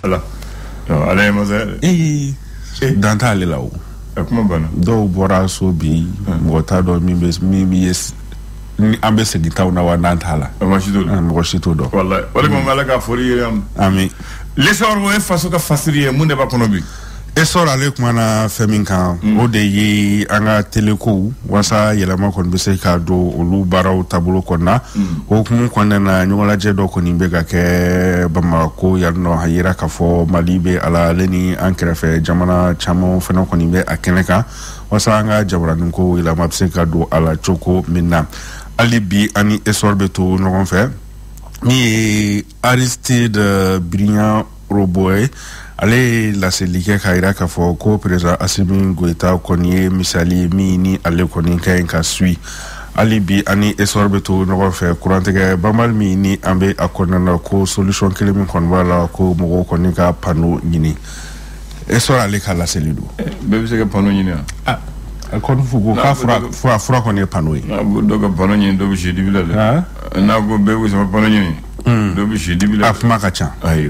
ala ala maza dans ta le lawo kuma bana do bora so bi mota do mi yes ni ambe se gitaw na wa nantala mo shito do wallahi wala ko mala ka fori yam ami lesor wo faso ka fasiriye mun de ba kono bi esor ale kuma na feminkan o de yi anga teleko wasa yelama kon be se ka do olu baraw tabulo konna o kuma konna na nyola je do koni be ga ke Bamako yarno hayira ka fo malibe ala leni ankrefe jamana chamo feno koni be akeneka wasa anga jabran ko yelama be se ka do ala choko minna alibi ani esor beto no kon fe ni Aristide Briand Roboy ale la selike kaira ka fo ko président Assimi Goïta koniye misali mi ni ale koni kan ka sui alibi ani esorbeto no fe kurantege bamal mi ni ambe akonna ko solution kelemi kon wala ko mo ko ni ka pano nyini esor ale ka la selido be se ka pano nyini kon fugo ka fura koni pano yi do ka pano nyini do bi jidi bilale na go be wo se pano nyini do bi jidi bilale afma ka cha ayo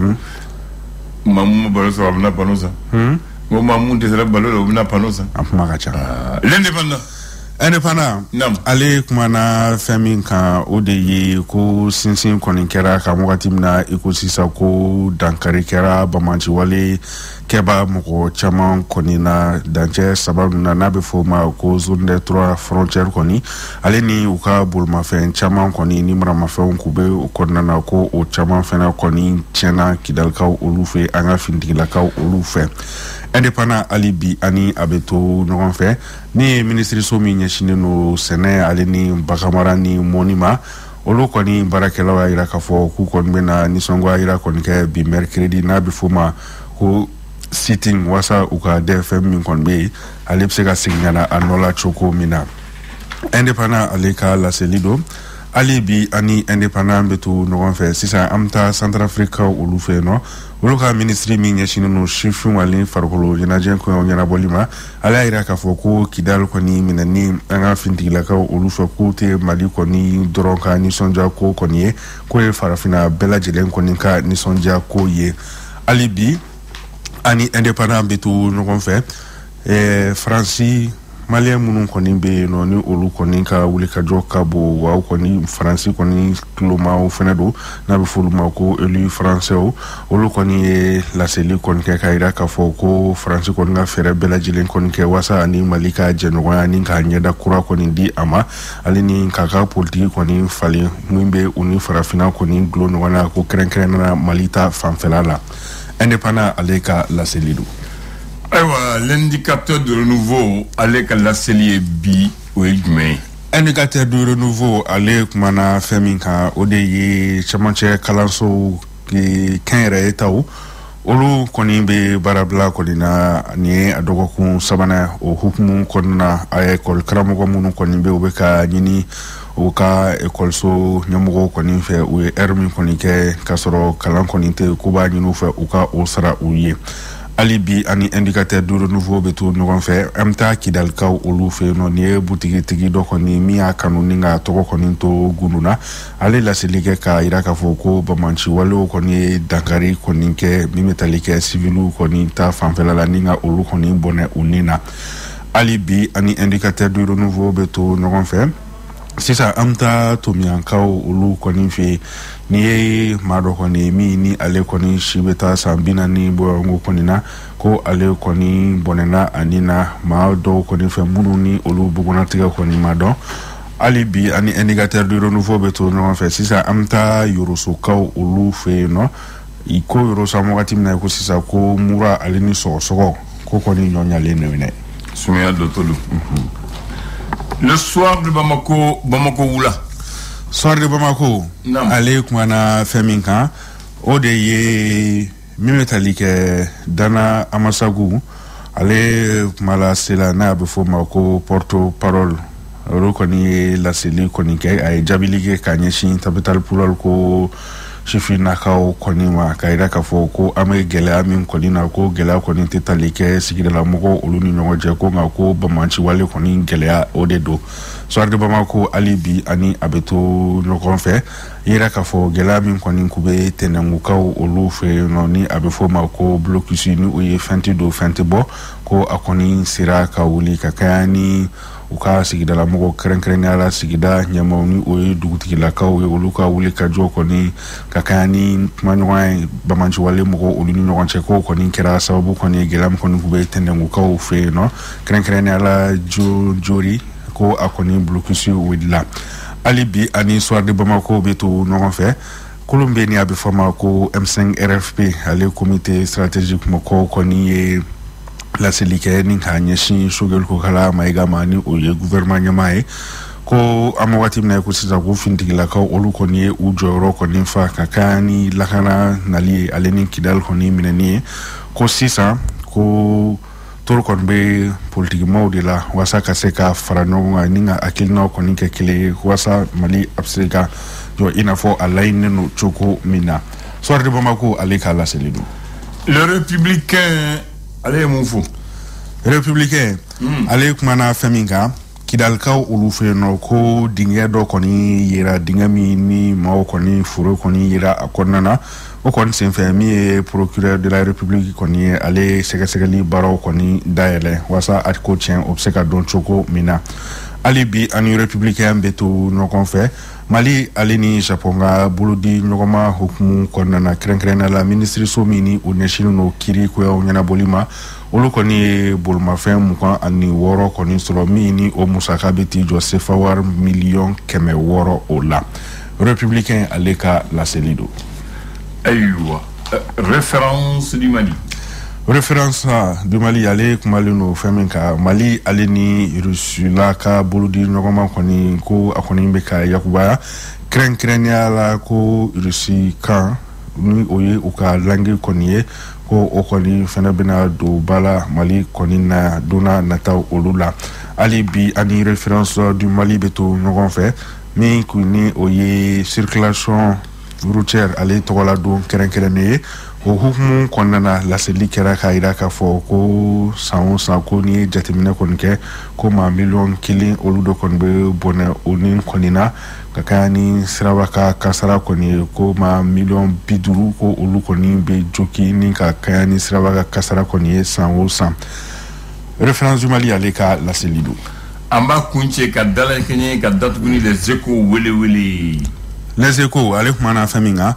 mamu balo so abna panosa mo mamu de sala balo abna panosa afma ka cha l'indépendant nam ale kuma na femin kan o de ye ko sinsin konin kera ka mugati na ekosisa ko dankari kera bamanci wale keba moko chaman konina danche sababu na be foma ko zone de 3 frontière koni ale ni uka bulma fen chaman koni ni mrama fen kube ukonna na ko o chaman fena koni tiena kidalka olufe anga findila ka olufe indépendant alibi ani abeto no fait ni ministre somi nyashine no sene ale ni bakamara ni monima olo koni barakela wa ira ka fo ku kon bena ni songwa ira kon ke bi mercredi na bi fuma ko sitting wasa uka DFM min kon be ale psega signala anola choko mina indépendant aleka la selido alibi ani indépendant beto no fait sisa amta Centrafrique olu fe no oloka ministry mi nyashino no shifun wali farkolo jinajen ko nyana bolima ala ira ka foko kidal ko ni minani anga fintila ka olu fa ko te mali ko ni doronka ni sonja ko konye ko e farafina bela jelen ko ni ka ni sonja ko ye alibi ani indépendant beto no kon fait Franci Malien munun koni be no ni olu koni ka wuli ka joka bo wa koni Franci koni kloma o fenedo na be fuluma ko elu français o olu koni la seli koni ka ira ka foko Franci koni na fere bela jilen koni ke wasa ani malika jeno ani ka nyeda kura koni di ama alini kaka politique koni fali mwimbe uni farafina koni glono wana ko kren na malita fanfelala indépendant aleka la selido. L'indicateur de renouveau avec la CELIE bi ouijme. Indicateur de renouveau avec mana feminka odeye chamanche kalanso ki kenre etau olu koni be barabla koni na ni adogo kun sabana o hukumu konna ay kol kramogo munu koni be obeka nyini oka ekol so nyamugo koni fe u ermi koni ke kasoro kalan koni te kuba nyinu fe uka osra uye alibi ani indicateur de renouveau beto no fait amta kidal kaw olu fe no ne boutique tigi do ko ni mi akanu ninga to ko ni to gununa ale la selike ka iraka foko bamanchi walo ko ni dankari ko ni ke mi metalike civilu ko ni ta fanfela la ninga olu ko ni bonne unina alibi ani indicateur de renouveau beto no fait sisa amta to mi ankaw olu ko ni fe ni mado koni mi ni ale koni shibeta sambina ni boango koni na ko ale koni bonena anina ma do koni fe munu ni olu buguna tiga koni mado alibi ani indicateur de renouveau beto no fait sisa amta yurusu kaw olu fe no iko yurusa mo gatim na ko sisa ko mura ale ni so ko koni nyonya le ne sumia do tolu le soir de Bamako Oula. Soir de Bamako, ale kumana feminka o de ye mimetalike dana amasagu ale kumala sela na be fo mako porto parole ro koni la seli koni ke ay jabilige kanyeshi tabetal pulal ko sifinnakaw kɔni ma k'a yira k'a fɔ ko an bɛ gɛlɛya min kɔni na ko gɛlɛya kɔni tɛ tali kɛ sigidalamɔgɔw olu ni ɲɔgɔn cɛ ko nka ko bamaci wale kɔni gɛlɛya o de don soir de Bamako hali bi ani a bɛ to ɲɔgɔn fɛ yira k'a fɔ gɛlɛya min kɔni kun bɛ tɛnɛngukaw olu fɛ yen nɔ ni a bɛ fɔ o ma ko blocus ni o ye fɛn tɛ don fɛn tɛ bɔ ko a kɔni sera ka wuli ka kɛɲɛ ni u ka sigidalamɔgɔw kɛrɛnkɛrɛnnenya la sigida ɲɛmaaw ni o ye dugutigilakaw ye olu ka wuli ka jɔ kɔni ka kɛɲɛ ni kumaɲɔgɔnya ye bamaci wale mɔgɔw olu ni ɲɔgɔn cɛ ko kɔni kɛra sababu kɔni ye gɛlɛya min kɔni kun bɛ tɛnɛngukaw fɛ yen nɔ kɛrɛnkɛrɛnnenya la jori ko a kɔni blocus wulila hali bi ani soir de Bamako bɛ to ɲɔgɔn fɛ kolon bɛ ni a bɛ fɔ ma ko M5 RFP ale comité stratégique mɔgɔw kɔni ye laseli kɛ ni k'a ɲɛsin Sogɛl Kokala Mayiga ma ni o ye gouvernement ɲɛmaa ye ko an bɛ waati min na ko sisan ko finitigilakaw olu kɔni ye u jɔyɔrɔ kɔni fa ka kan ni lakana nali ye ale ni Kidal kɔni minɛni ye ko sisan ko toro kɔni bɛ politikimaw de la walasa ka se ka fara ɲɔgɔn kan ni ka hakilinaw kɔni kɛ kelen ye walasa Mali a bɛ se ka jɔ i n'a fɔ a laɲininen don cogo min na soir de Bamako ale k'a laseli don. Le républicain ale ye mun fɔ républicain ale kumana fɛn min kan Kidalikaw olu fɛ yen nɔ ko dingɛ dɔ kɔni yera dingɛ min ni maaw kɔni foro kɔni yera a kɔnɔna na o kɔni senfɛ min ye procureur de la république kɔni ye ale sɛgɛsɛgɛli baaraw kɔni dayɛlɛ walasa a ko tiɲɛ o bɛ se ka dɔn cogo min na hali bi ani républicain bɛ to ɲɔgɔn fɛ Mali ale ni Japon ka bolodi ɲɔgɔnma hukumu kɔnɔna na kɛrɛnkɛrɛnnenya la minisiriso min ni o ɲɛsinnen don kiiri koyaw ɲɛnabɔli ma olu kɔni ye bolomafɛn 26 kɔni sɔrɔ min ni o musaka bɛ t'i jɔ CFA wari miliyɔn 600 o la républicain ale ka laseli don. ayiwa référence du Mali. Référence du Mali ale kumalen no fɛn min ka Mali ale ni Rusula ka bolodi ɲɔgɔnma kɔni ko a kɔni bɛ ka yakubaya kɛrɛnkɛrɛnnenya la ko Rusi kan ni o ye u ka langue kɔni ye ko o kɔni fɛnɛ bɛna don ba la Mali kɔni na donna nataw olu la hali bi ani référence du Mali bɛ to ɲɔgɔn fɛ min ni o ye circulation routière ale tɔgɔla don kɛrɛnkɛrɛnnen ye o hukumu kɔnɔna na laseli kɛra k'a yira k'a fɔ ko san o san ko ni ye jateminɛ kɔni kɛ ko maa 1,000,000 olu de kɔni bɛ bɔnɛ o ni kɔni na ka kɛɲɛ ni siraba ka kasara kɔni ye ko maa 50,000 ko olu kɔni bɛ joki ni ka kɛɲɛ ni siraba ka kasara kɔni ye san o san référence du Mali ale ka laseli don. An b'a kuncɛ ka dala kɛɲɛ ka datuguni les échos wele. Les Échos ale kumana fɛn min kan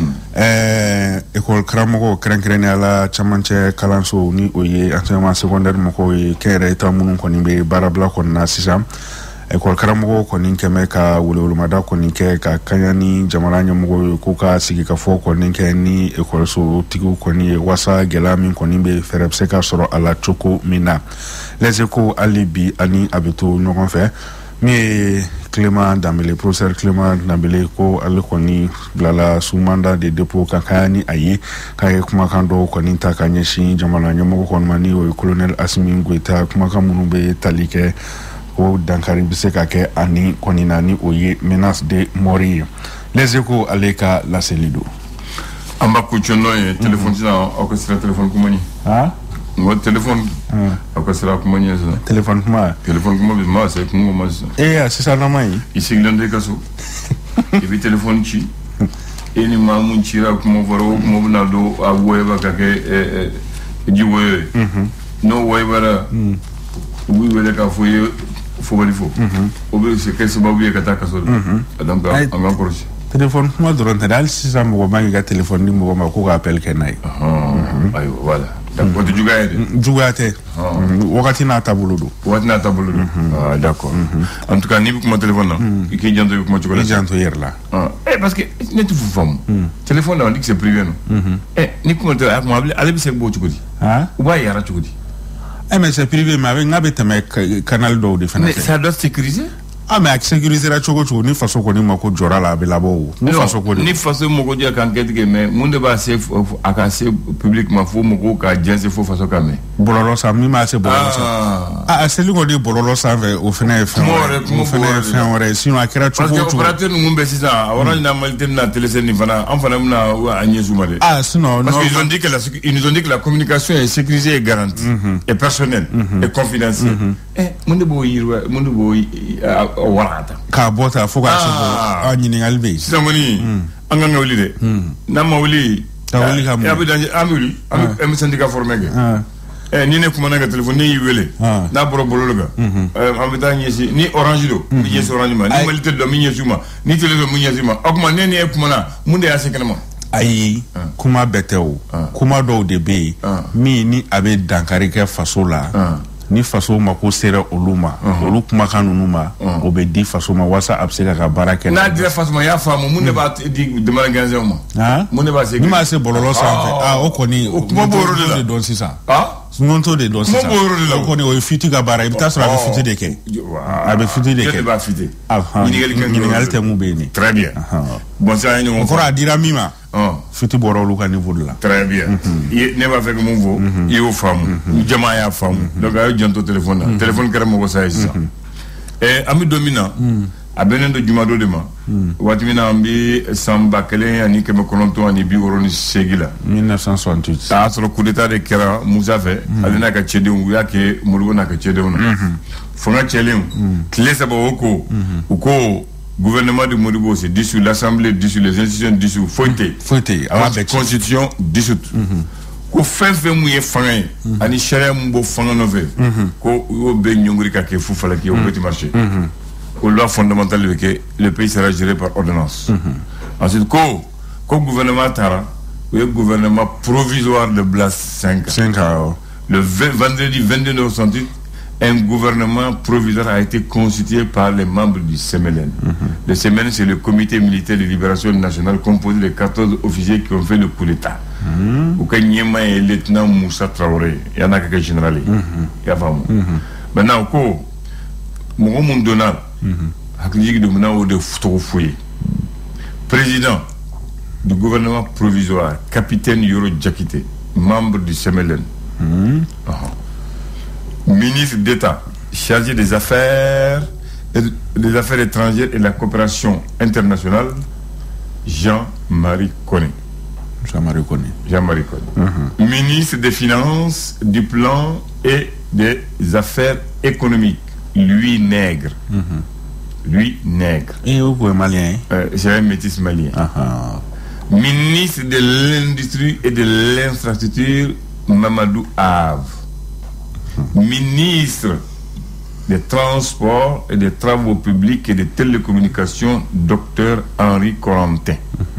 école karamɔgɔ kɛrɛnkɛrɛnnenya la camancɛ kalanso ni o ye enseignement secondaire mɔgɔw ye kɛnyɛrɛye ta minnu kɔni bɛ baarabila kɔni na sisan école karamɔgɔw kɔni kɛmɛ ka welewelomada kɔni kɛ ka kaɲa ni jamana ɲɛmɔgɔw ye k'u ka sigikafɔ kɔni kɛ ni écolesotigiw kɔni ye walasa gɛlɛya min kɔni bɛ fɛɛrɛ bɛ se ka sɔrɔ a la cogo min na Les Échos hali bi ani a bɛ to ɲɔgɔn fɛ min ye Clément Dambélé professeur Clément Dambélé ko ale kɔni bilala sous mandat de dépôt ka kɛɲɛ ni a ye k'a ye kumakan dɔw kɔni ta ka ɲɛsin jamana ɲɛmɔgɔ kɔni ma ni o ye colonel Assimi Goïta kumakan minnu bɛ tali kɛ ko dankari bɛ se ka kɛ ani kɔni na ni o ye menace de mort ye Les Échos ale ka laseli don. An b'a kuncɛ n'o ye téléphone sisan aw ka sira téléphone kuma ɲɛ. Ngo téléphone aw ka sira kuma ɲɛ sisan. Téléphone kuma bɛ maa se kungo ma sisan. Sisan nama ye. I sigilen tɛ i ka so i bɛ téléphone ci e ni maa mun cira kuma fɔra o kuma bɛna don a wɔyɛba ka kɛ ji wɔyɔ ye n'o wɔyɛbara u b'i wele k'a fɔ i ye fɔbali fɔ o bɛ se kɛ sababu ye ka taa kaso la donc an k'an kɔlɔsi. Téléphone kuma dɔrɔn tɛ dɛ hali sisan mɔgɔ ma k'i ka téléphone di mɔgɔ ma ko ka appel kɛ n'a ye. Ayiwa voilà. O tɛ juguya ye dɛ. Juguya tɛ wagati n'a taabolo don. D'accord. En tout cas n'i bɛ kuma téléphone na i k'i janto i bɛ kuma cogo la. I janto i yɛrɛ la. Parce que ne tɛ fu faamu téléphone na on dit que c'est privé non. Ni kuma tɛ a kuma ale bɛ se b'o cogo di. U b'a yara cogo di. Mais c'est privé mais n'a bɛ tɛmɛ canal dɔw de fana fɛ. Mais ça doit sécuriser. Ah mais sécuriser la choco ni façon ko ni mako jora la be labo ni façon ko ni façon moko dia kan ketike mais monde ba se akase publiquement fo moko ka jense fo façon kame bololo sa mi ma se bololo sa ah c'est lui ko di bololo sa ve o fene fene sinon akira choco parce que opérateur nous mbé ça awara na malite na téléphone ni fana en fana na agnesu male ah sinon parce qu'ils nous ont dit que la communication est sécurisée et garantie et personnelle et confidentielle monde bo yirwa monde bo warata ka bota fo ka se nyini albe samoni anga ngawli de na mawli tawli kam ya bidan amuli am syndicat formé ni ne kuma na téléphone ni wele na boro bololo ga am bidan yesi ni orange do ni yesi orange ma ni malite do mi yesuma ni téléphone mu yesuma akuma ne ne kuma na munde ya sekanama ayi kuma beteo kuma do de be mi ni abe dankari ke faso la ni faso mako sera oluma olu kuma kanunu ma o be di faso ma wasa abseka ka baraka na dire faso ma ya famu munde ba di demande ganze ma munde ba se ni ma se bololo sa o koni o kuma boro de don sisa sungonto de don sisa o koni o fiti ka bara ibita sura be fiti de ke abe fiti de ke ba fiti ni ngal te mu be ni très bien bon ça ni on fera dira mima fiti boro lu ka niveau de la très bien ne ba fait que mon vo yo famu jama ya famu donc ayo jonto téléphone téléphone kara mo sa isa ami domina abenen do jumado de ma watimina ambi samba kelen ani keme kononto ani bi woroni segila 1968 ta soro coup d'état de kera musa fe alina ka chede ngu yake mulgo na ka chede ona fonga chelen kle sabo uko gouvernement de Modibo c'est dissous, l'Assemblée dissous, les institutions dissous, fouetté, la constitution dissoute. Ko fin mouye fangé, ani charia mbo fanga nové, ko yo be nyongri ka ke fou fala ki au petit marché. Ko loi fondamentale que le pays sera géré par ordonnance. Ensuite ko gouvernement tara, le gouvernement provisoire de Blas 5. Le vendredi 22 novembre 68, un gouvernement provisoire a été constitué par les membres du CMLN. Le CMLN, c'est le comité militaire de libération nationale composé de 14 officiers qui ont fait le coup d'État. Nyema et le lieutenant Moussa Traoré, il y en a quelques généraux. Maintenant, mon Mondonal, président du gouvernement provisoire, capitaine Yoro Djakite, membre du CMLN. Ministre d'État chargé des affaires étrangères et de la coopération internationale, Jean-Marie Koné. Ministre des Finances, du Plan et des Affaires économiques, lui nègre. Et vous pouvez malien? C'est un métis malien. Ministre de l'Industrie et de l'Infrastructure, Mamadou Av. Ministre des Transports et des Travaux publics et des Télécommunications, Dr Henri Corentin.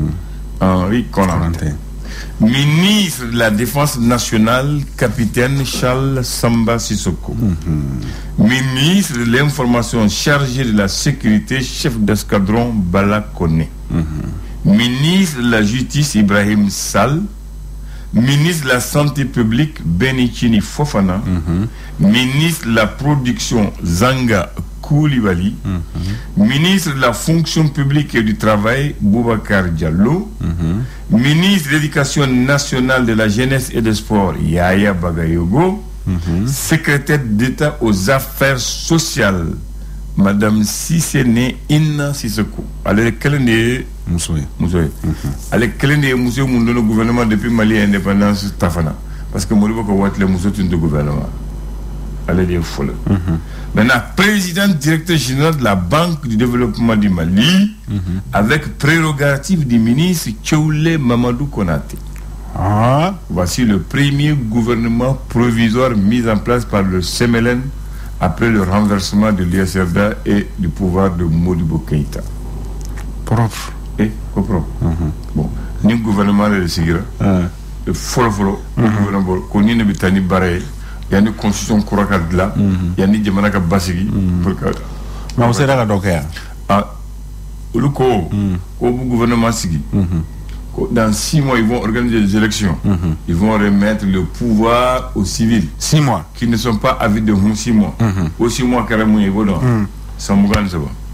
Ministre de la Défense nationale, capitaine Charles Samba Sissoko. Ministre de l'Information chargé de la sécurité, chef d'escadron Bala Koné. Ministre de la Justice, Ibrahim Sall. Ministre de la Santé publique, Benichini Fofana. Ministre de la Production, Zanga Koulibaly. Ministre de la Fonction publique et du Travail, Boubacar Diallo. Ministre de l'Éducation nationale, de la Jeunesse et des Sports, Yaya Bagayogo. Secrétaire d'État aux Affaires sociales, Madame Sissene Inna Sissoko. Alors, quel est Moussoui. Avec quel est Moussoui le gouvernement depuis Mali indépendance Tafana? Parce que Molibo ko wat le Moussoui de gouvernement. Elle est folle. Maintenant, président directeur général de la Banque du développement du Mali, avec prérogative du ministre Tchoulé Mamadou Konaté. Voici le premier gouvernement provisoire mis en place par le CMLN après le renversement de l'ISRDA et du pouvoir de Modibo Keïta. Propre. Propre. Bon, ni gouvernement de Sigira, le follow, gouvernement, qu'on y ne bitani barré, il y a une constitution courante là, il y a une Djamanaka Basigi. Mais on sait là donc. Le gouvernement Sigi. Dans 6 mois, ils vont organiser des élections. Ils vont remettre le pouvoir aux civils. 6 mois. Qui ne sont pas avides de 6 mois. Au 6 mois, carrément, ils vont dans. Sans Mougan, c'est bon.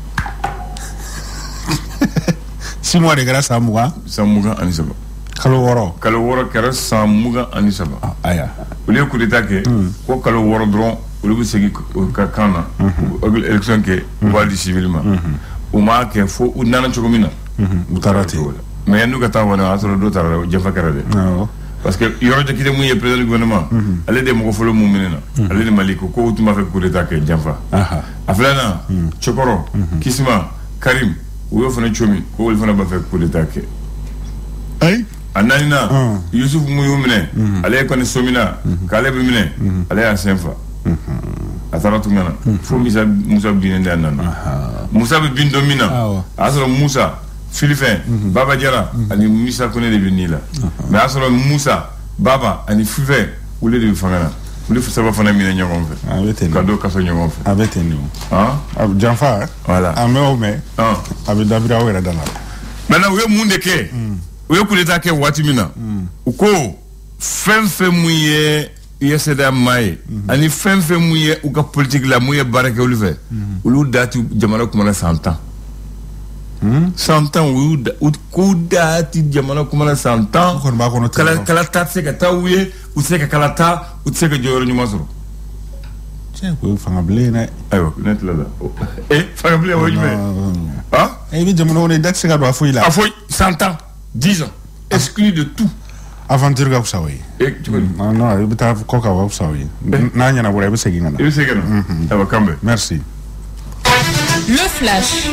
6 mois de grâce San Mugan Anisaba. Kalo woro kɛra San Mugan Anisaba. Aya. Olu ye coup d'état kɛ ko kalo woro dɔrɔn olu bɛ segin ka kan na élection kɛ u b'a di civil ma u m'a kɛ fo u nana cogo min na u taara ten mais yan'u ka taa wani o y'a sɔrɔ dɔ taara janfa kɛra dɛ parce que yɔrɔ jakite mun ye président du gouvernement ale de ye mɔgɔ fɔlɔ mun minɛ na ale de Mali ko u tun b'a fɛ coup d'état kɛ janfa a filanan Cɔkɔrɔ Kisima Karim u y'o fana comi ko olu fana b'a fɛ coup d'état kɛ ayi a naaninan Yusuf mun y'u minɛ ale ye kɔni somina k'ale bɛ minɛ ale y'a sen fa a taara tun kana fo Musa binnen de a nana Musa bɛ bin don min na a y'a sɔrɔ Musa Filifɛn Baba Jara ani Musa Kone de bɛ ni la mais a y'a sɔrɔ Musa Baba ani Filifɛn olu de bɛ fanga na olu saba fana minɛ ɲɔgɔn fɛ ka dɔ kaso ɲɔgɔn fɛ a bɛ ten de janfa voilà a mɛn o mɛn a bɛ dabira aw yɛrɛ da la maintenant u ye mun de kɛ u ye coup d'état kɛ waati min na u ko fɛn fɛn mun ye USAID maa ye ani fɛn fɛn mun ye u ka politique la mun ye baara kɛ olu fɛ olu dati jamana kumana san 10 100 ans u ko dati jamana kumana san 10 kala ta tɛ se ka taa u ye u tɛ se ka kala ta u tɛ se ka jɔyɔrɔ ɲuman sɔrɔ tiɲɛ ko fanga bilen dɛ ayiwa ne tila la fanga bilen o ye jumɛn i bɛ jamana kɔnɔ i da tɛ se ka don a foyi la a foyi 100 ans 10 ans exclu de tout aventure ka fisa o ye non i bɛ taa kɔ ka fisa o ye n'a ɲɛnabɔra i bɛ segin ka na i bɛ segin ka na ayiwa kan bɛn merci. Le flash.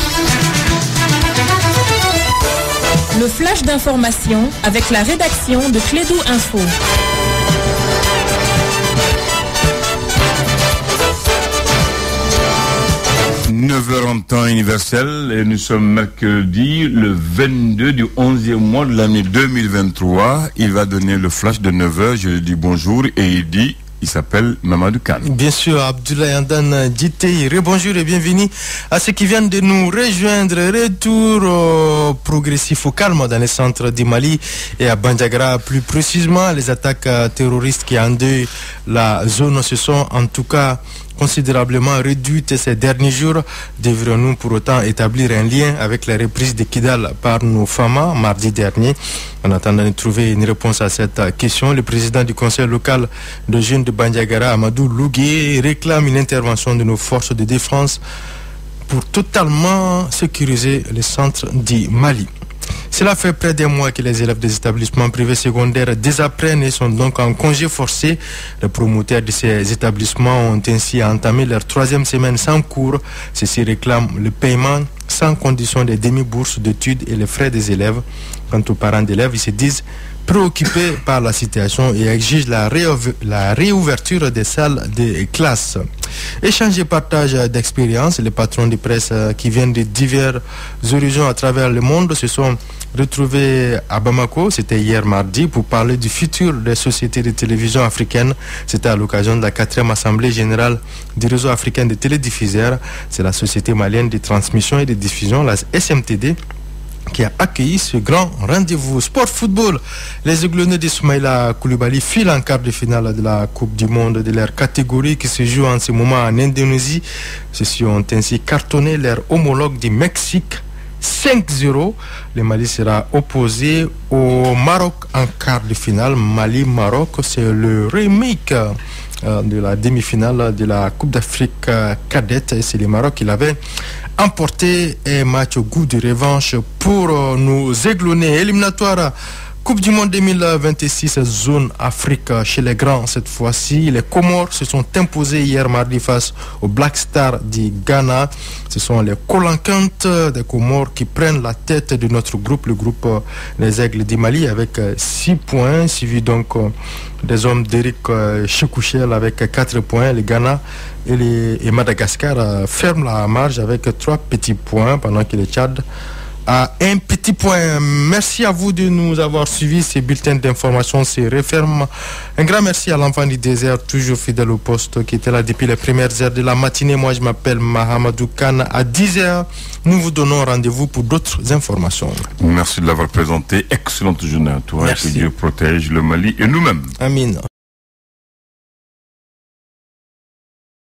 Le flash d'information avec la rédaction de Clédou Info. « 9h en temps universel et nous sommes mercredi le 22 du 11e mois de l'année 2023. Il va donner le flash de 9h, je lui dis bonjour et il s'appelle Mamadou Kane. Bien sûr, Abdoulaye Andan Djité, rebonjour et bienvenue à ceux qui viennent de nous rejoindre. Retour progressif au calme dans les centres du Mali et à Bandiagara, plus précisément. Les attaques terroristes qui endeuillent la zone se sont en tout cas considérablement réduite ces derniers jours. Devrions-nous pour autant établir un lien avec la reprise de Kidal par nos FAMA mardi dernier? En attendant de trouver une réponse à cette question, le président du conseil local de jeunes de Bandiagara, Amadou Lougué, réclame une intervention de nos forces de défense pour totalement sécuriser les centres du Mali. Cela fait près d'un mois que les élèves des établissements privés secondaires désapprennent et sont donc en congé forcé. Les promoteurs de ces établissements ont ainsi entamé leur 3e semaine sans cours. Ceux-ci réclament le paiement sans condition des demi-bourses d'études et les frais des élèves. Quant aux parents d'élèves, ils se disent préoccupés par la situation et exigent la réouverture des salles de classe. Échange et partage d'expériences, les patrons de presse qui viennent de divers horizons à travers le monde se sont retrouvés à Bamako, c'était hier mardi, pour parler du futur des sociétés de télévision africaines. C'était à l'occasion de la 4e Assemblée générale du réseau africain de télédiffuseurs. C'est la Société malienne de transmission et de diffusion, la SMTD, qui a accueilli ce grand rendez-vous. Sport football, les Aiglonneux de Soumaïla Koulibaly filent en quart de finale de la Coupe du Monde de leur catégorie qui se joue en ce moment en Indonésie. Ceux-ci ont ainsi cartonné leur homologue du Mexique 5-0. Le Mali sera opposé au Maroc en quart de finale. Mali-Maroc, c'est le remake de la demi-finale de la Coupe d'Afrique cadette. Et c'est le Maroc qui l'avait emporté. Un match au goût de revanche pour nos Aiglonnés. Éliminatoire Coupe du Monde 2026, zone Afrique chez les grands cette fois-ci. Les Comores se sont imposés hier mardi face aux Black Stars du Ghana. Ce sont les Kolankantes des Comores qui prennent la tête de notre groupe, le groupe des Aigles du Mali, avec 6 points, suivi donc des hommes d'Eric Chekouchel avec 4 points. Le Ghana et Madagascar ferment la marge avec 3 petits points, pendant que le Tchad à 1 petit point. Merci à vous de nous avoir suivis. Ces bulletins d'information se referment. Un grand merci à l'enfant du désert, toujours fidèle au poste, qui était là depuis les premières heures de la matinée. Moi, je m'appelle Mahamadou Kane. À 10h, nous vous donnons rendez-vous pour d'autres informations. Merci de l'avoir présenté. Excellente journée à toi. Merci. Que Dieu protège le Mali et nous-mêmes. Amin.